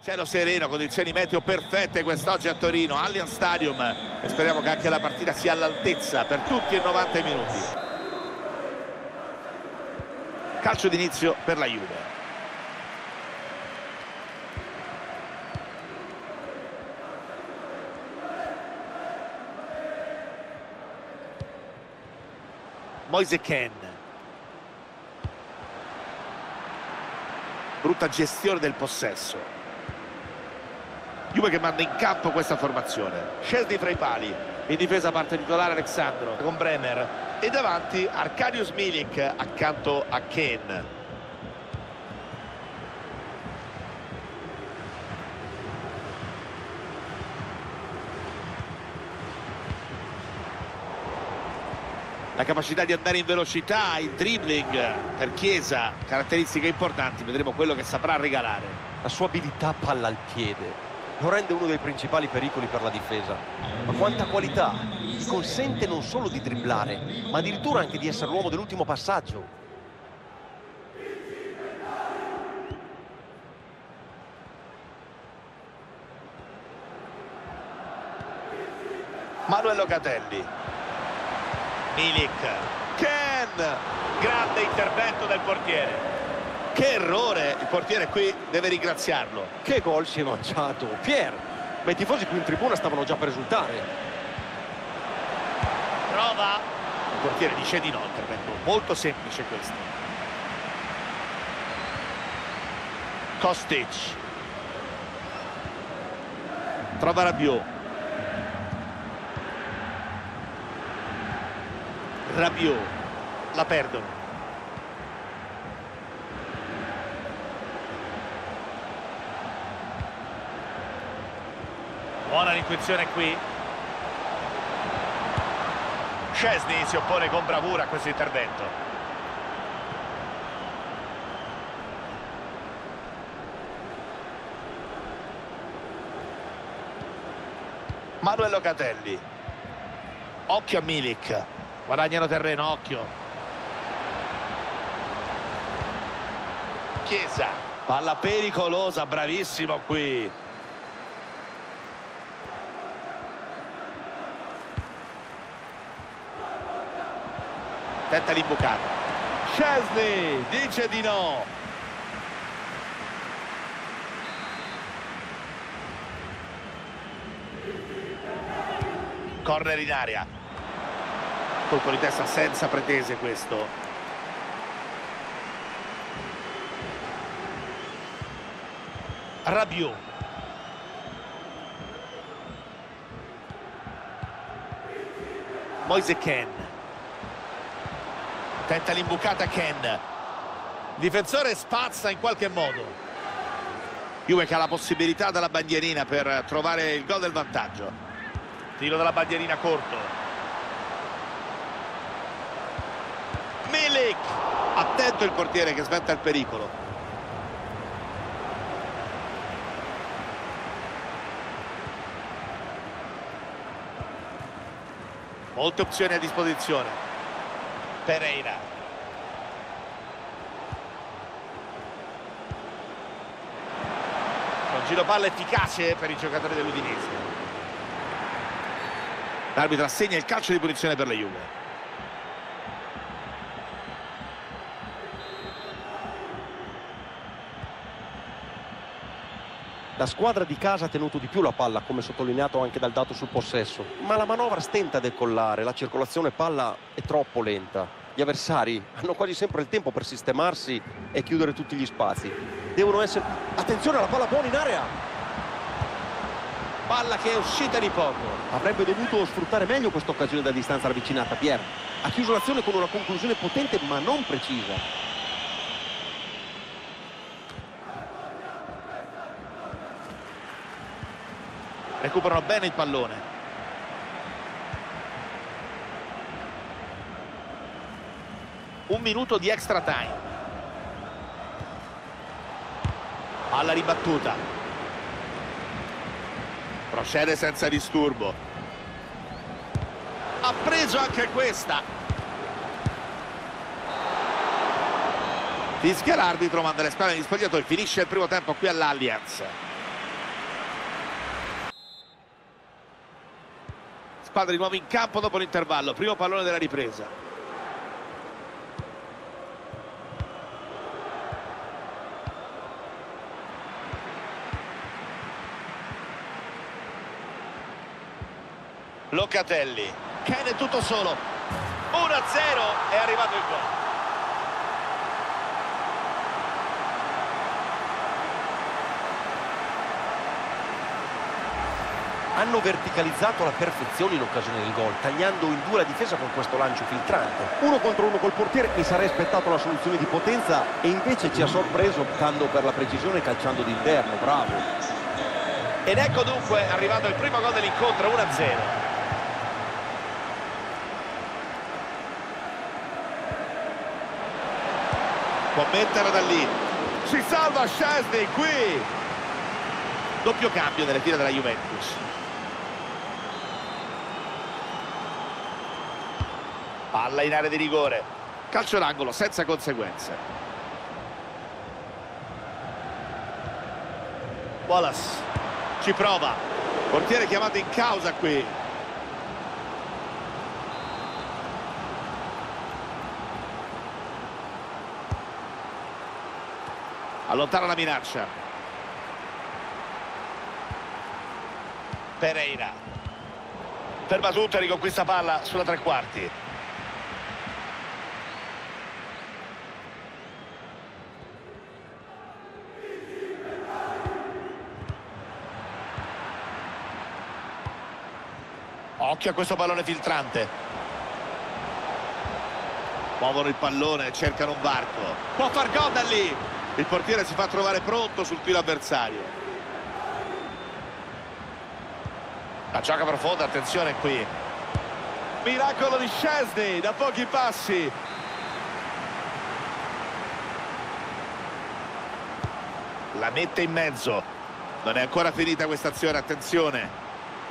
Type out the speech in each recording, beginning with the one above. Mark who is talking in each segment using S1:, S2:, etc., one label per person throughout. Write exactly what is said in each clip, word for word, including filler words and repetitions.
S1: Cielo sereno, condizioni meteo perfette quest'oggi a Torino, Allianz Stadium, e speriamo che anche la partita sia all'altezza per tutti i novanta minuti. Calcio d'inizio per la Juve. Moise Kean. Brutta gestione del possesso. Juve che manda in campo questa formazione. Szczesny fra i pali, in difesa parte titolare Alexandro con Bremer e davanti Arkadiusz Milik accanto a Kean. La capacità di andare in velocità, il dribbling per Chiesa, caratteristiche importanti, vedremo quello che saprà regalare.
S2: La sua abilità palla al piede lo rende uno dei principali pericoli per la difesa. Ma quanta qualità! Gli consente non solo di dribblare, ma addirittura anche di essere l'uomo dell'ultimo passaggio.
S1: Manuel Locatelli. Milik. Kean! Grande intervento del portiere. Che errore, il portiere qui deve ringraziarlo.
S2: Che gol si è mangiato Pier, ma i tifosi qui in tribuna stavano già per esultare.
S1: Prova, il portiere dice di no, intervento molto semplice questo. Kostic trova Rabiot. Rabiot la perdono. Buona l'intuizione qui. Szczesny si oppone con bravura a questo intervento. Manuel Locatelli. Occhio a Milik. Guadagnano terreno, occhio. Chiesa. Palla pericolosa, bravissimo qui. Tenta l'imbucata. Szczesny dice di no. Corner in area. Colpo di testa senza pretese questo. Rabiot. Moise Kean. Tenta l'imbucata Kean. Difensore spazza in qualche modo. Juve che ha la possibilità dalla bandierina per trovare il gol del vantaggio. Tiro dalla bandierina corto. Milik. Attento il portiere che sventa il pericolo. Molte opzioni a disposizione. Pereira. Un giro palla efficace per i giocatori dell'Udinese. L'arbitro assegna il calcio di punizione per la Juve.
S2: La squadra di casa ha tenuto di più la palla, come sottolineato anche dal dato sul possesso, ma la manovra stenta a decollare, la circolazione palla è troppo lenta. Gli avversari hanno quasi sempre il tempo per sistemarsi e chiudere tutti gli spazi. Devono essere... Attenzione alla palla buona in area!
S1: Palla che è uscita di poco.
S2: Avrebbe dovuto sfruttare meglio questa occasione da distanza ravvicinata, Pier. Ha chiuso l'azione con una conclusione potente ma non precisa.
S1: Recuperano bene il pallone. Un minuto di extra time. Alla ribattuta. Procede senza disturbo. Ha preso anche questa. Fischia l'arbitro, manda le spalle agli spogliatoi. Finisce il primo tempo qui all'Allianz. Squadra di nuovo in campo dopo l'intervallo, primo pallone della ripresa. Locatelli, Ken è tutto solo, uno a zero, è arrivato il gol.
S2: Hanno verticalizzato alla perfezione in occasione del gol, tagliando in due la difesa con questo lancio filtrante. Uno contro uno col portiere, mi sarei aspettato la soluzione di potenza e invece ci ha sorpreso optando per la precisione e calciando d'interno. Bravo.
S1: Ed ecco dunque arrivato il primo gol dell'incontro, uno a zero. Può metterla da lì, si salva Szczesny qui. Doppio cambio nelle file della Juventus. Palla in area di rigore, calcio d'angolo senza conseguenze. Wallace ci prova, portiere chiamato in causa qui. Allontana la minaccia. Pereira ferma tutto e riconquista palla sulla tre quarti. Occhio a questo pallone filtrante. Muovono il pallone e cercano un varco. Può far gol da lì. Il portiere si fa trovare pronto sul tiro avversario. La gioca profonda, attenzione qui. Miracolo di Szczesny da pochi passi. La mette in mezzo. Non è ancora finita questa azione, attenzione.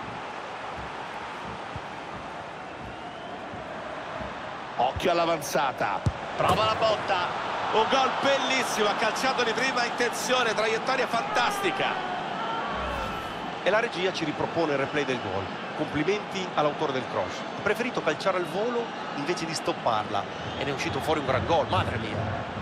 S1: Occhio all'avanzata, prova la botta, un gol bellissimo, ha calciato di prima intenzione, traiettoria fantastica.
S2: E la regia ci ripropone il replay del gol. Complimenti all'autore del cross. Ha preferito calciare al volo invece di stopparla e ne è uscito fuori un gran gol, madre mia.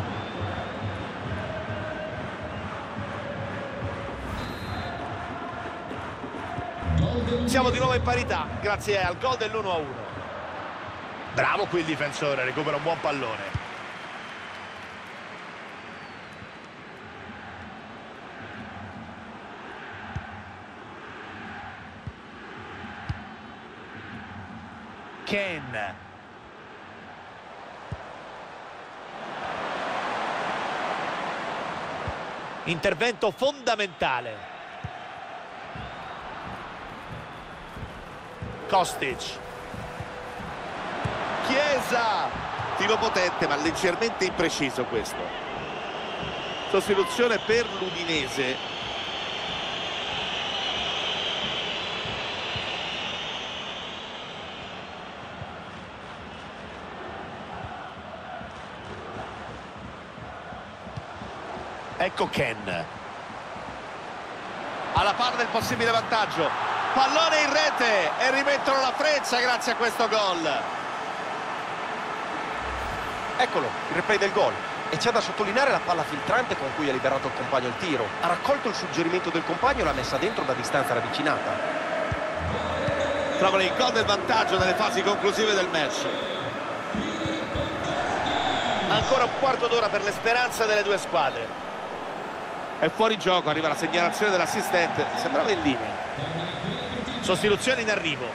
S1: Siamo di nuovo in parità grazie al gol dell'uno a uno. Bravo qui il difensore, recupera un buon pallone. Ken. Intervento fondamentale. Kostic. Chiesa, tiro potente ma leggermente impreciso questo. Sostituzione per l'Udinese. Ecco Ken. Alla palla del possibile vantaggio. Pallone in rete e rimettono la freccia grazie a questo gol.
S2: Eccolo, il replay del gol. E c'è da sottolineare la palla filtrante con cui ha liberato il compagno il tiro. Ha raccolto il suggerimento del compagno e l'ha messa dentro da distanza ravvicinata.
S1: Trovano il gol del vantaggio nelle fasi conclusive del match. Ancora un quarto d'ora per le speranze delle due squadre. È fuori gioco, arriva la segnalazione dell'assistente. Sembrava in linea. Sostituzione in arrivo.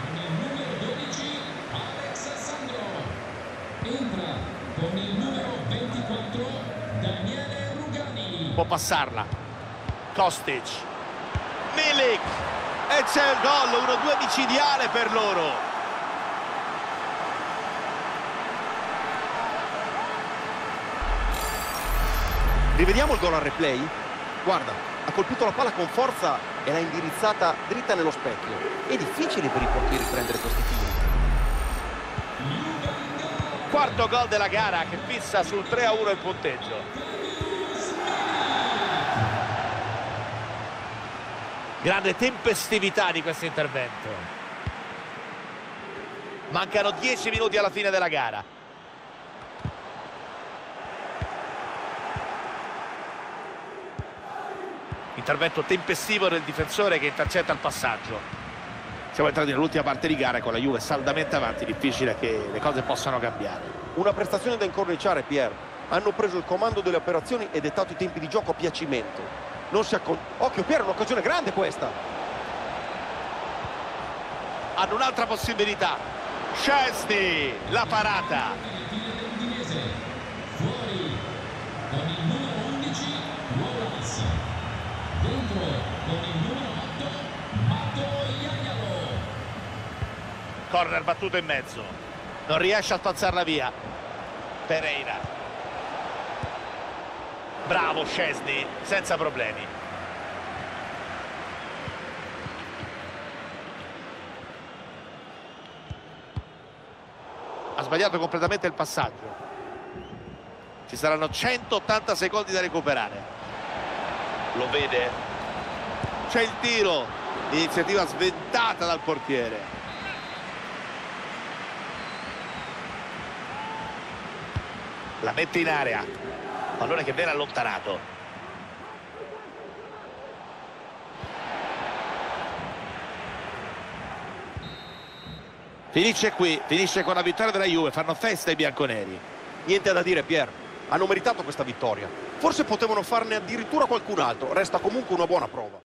S3: Con il numero ventiquattro Daniele Rugani.
S1: Può passarla. Kostic. Milik. E c'è il gol, uno due micidiale per loro.
S2: Rivediamo il gol al replay. Guarda, ha colpito la palla con forza e l'ha indirizzata dritta nello specchio. È difficile per i portieri prendere questi tiri.
S1: Quarto gol della gara che fissa sul tre a uno il punteggio. Grande tempestività di questo intervento. Mancano dieci minuti alla fine della gara. Intervento tempestivo del difensore che intercetta il passaggio. Siamo entrati nell'ultima parte di gara con la Juve saldamente avanti, difficile che le cose possano cambiare.
S2: Una prestazione da incorniciare, Pier. Hanno preso il comando delle operazioni e dettato i tempi di gioco a piacimento. Non si accon... Occhio, Pier, è un'occasione grande questa.
S1: Hanno un'altra possibilità. Szczęsny, la parata.
S3: Fuori con il numero undici Wallace. Dentro con il numero otto Mato Iaialo.
S1: Corner battuto in mezzo. Non riesce a spazzarla via. Pereira. Bravo Szczęsny, senza problemi. Ha sbagliato completamente il passaggio. Ci saranno centottanta secondi da recuperare. Lo vede? C'è il tiro. Iniziativa sventata dal portiere. La mette in area. Pallone che viene allontanato. Finisce qui, finisce con la vittoria della Juve. Fanno festa i bianconeri.
S2: Niente da dire, Pier. Hanno meritato questa vittoria. Forse potevano farne addirittura qualcun altro. Resta comunque una buona prova.